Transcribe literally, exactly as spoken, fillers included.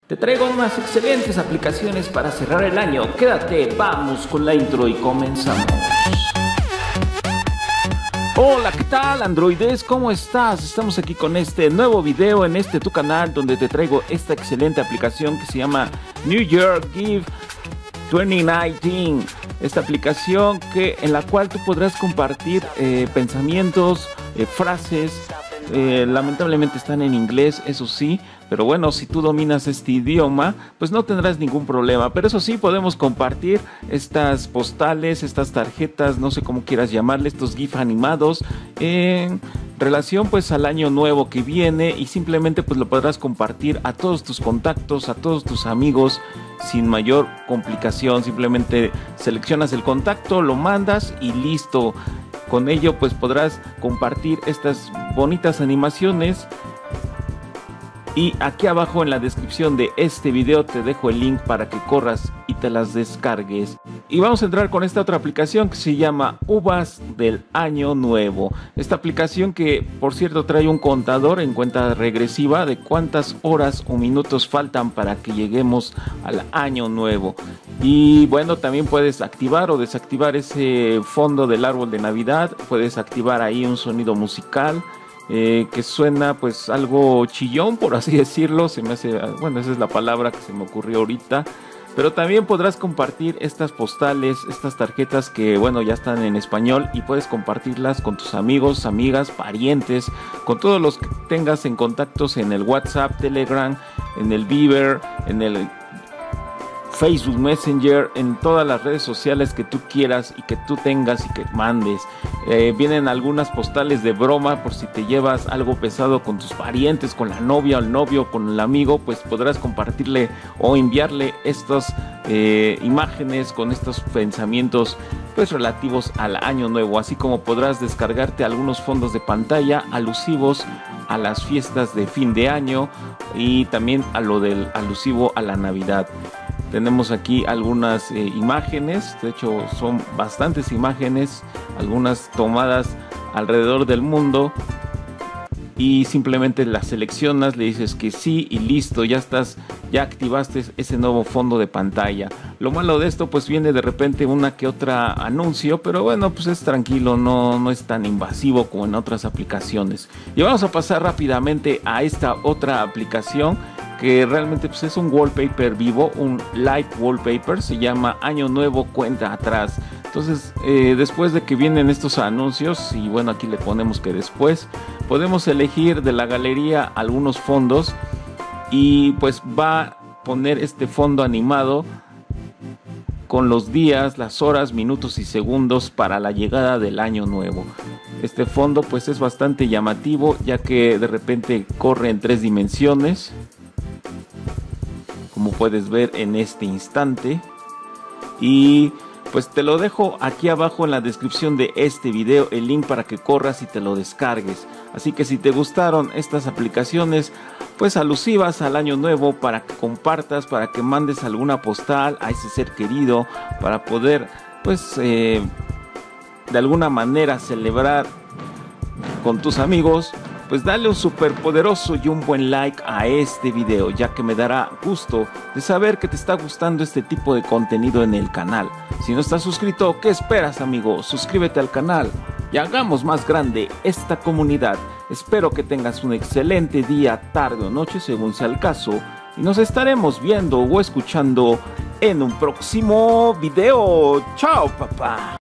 Te traigo unas excelentes aplicaciones para cerrar el año. Quédate, vamos con la intro y comenzamos. Hola, ¿qué tal androides? ¿Cómo estás? Estamos aquí con este nuevo video en este tu canal donde te traigo esta excelente aplicación que se llama New Year Gift dos mil diecinueve. Esta aplicación que, en la cual tú podrás compartir eh, pensamientos, eh, frases. Eh, lamentablemente están en inglés, eso sí, pero bueno, si tú dominas este idioma, pues no tendrás ningún problema. Pero eso sí, podemos compartir estas postales, estas tarjetas, no sé cómo quieras llamarle, estos GIF animados en relación pues al año nuevo que viene, y simplemente pues lo podrás compartir a todos tus contactos, a todos tus amigos sin mayor complicación. Simplemente seleccionas el contacto, lo mandas y listo. Con ello pues podrás compartir estas bonitas animaciones. Y aquí abajo en la descripción de este video te dejo el link para que corras y te las descargues. Y vamos a entrar con esta otra aplicación que se llama Uvas del Año Nuevo. Esta aplicación que, por cierto, trae un contador en cuenta regresiva de cuántas horas o minutos faltan para que lleguemos al Año Nuevo. Y bueno, también puedes activar o desactivar ese fondo del árbol de Navidad. Puedes activar ahí un sonido musical. Eh, que suena pues algo chillón, por así decirlo. Se me hace, bueno, esa es la palabra que se me ocurrió ahorita. Pero también podrás compartir estas postales, estas tarjetas que bueno ya están en español, y puedes compartirlas con tus amigos, amigas, parientes, con todos los que tengas en contactos en el WhatsApp, Telegram, en el Viber, en el Facebook Messenger, en todas las redes sociales que tú quieras y que tú tengas y que mandes. Eh, vienen algunas postales de broma por si te llevas algo pesado con tus parientes, con la novia o el novio, con el amigo, pues podrás compartirle o enviarle estas eh, imágenes con estos pensamientos pues relativos al año nuevo, así como podrás descargarte algunos fondos de pantalla alusivos a las fiestas de fin de año y también a lo del alusivo a la Navidad. Tenemos aquí algunas eh, imágenes, de hecho son bastantes imágenes, algunas tomadas alrededor del mundo, y simplemente las seleccionas, le dices que sí y listo, ya estás, ya activaste ese nuevo fondo de pantalla. Lo malo de esto pues viene de repente una que otra anuncio, pero bueno, pues es tranquilo, no, no es tan invasivo como en otras aplicaciones. Y vamos a pasar rápidamente a esta otra aplicación que realmente pues es un wallpaper vivo, un live wallpaper, se llama Año Nuevo Cuenta Atrás. Entonces eh, después de que vienen estos anuncios, y bueno, aquí le ponemos que después podemos elegir de la galería algunos fondos, y pues va a poner este fondo animado con los días, las horas, minutos y segundos para la llegada del año nuevo. Este fondo pues es bastante llamativo, ya que de repente corre en tres dimensiones, como puedes ver en este instante. Y pues te lo dejo aquí abajo en la descripción de este video, el link para que corras y te lo descargues. Así que si te gustaron estas aplicaciones pues alusivas al año nuevo, para que compartas, para que mandes alguna postal a ese ser querido, para poder pues eh, de alguna manera celebrar con tus amigos, pues dale un super poderoso y un buen like a este video, ya que me dará gusto de saber que te está gustando este tipo de contenido en el canal. Si no estás suscrito, ¿qué esperas, amigo? Suscríbete al canal y hagamos más grande esta comunidad. Espero que tengas un excelente día, tarde o noche, según sea el caso, y nos estaremos viendo o escuchando en un próximo video. ¡Chao, papá!